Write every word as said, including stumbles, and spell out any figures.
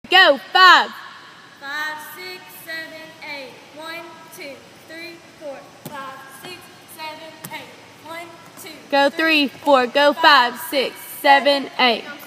Go. Five. Five, six, seven, eight. One, two, three, four. Five, six, seven, eight. One, two. Go three, four. Go five, six, seven, eight.